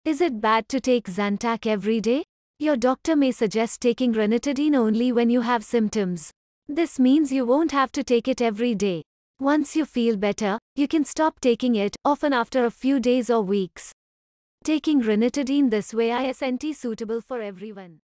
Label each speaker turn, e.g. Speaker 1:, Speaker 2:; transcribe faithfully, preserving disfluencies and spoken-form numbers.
Speaker 1: Is it bad to take Zantac every day? Your doctor may suggest taking ranitidine only when you have symptoms. This means you won't have to take it every day. Once you feel better, you can stop taking it, often after a few days or weeks. Taking ranitidine this way isn't suitable for everyone.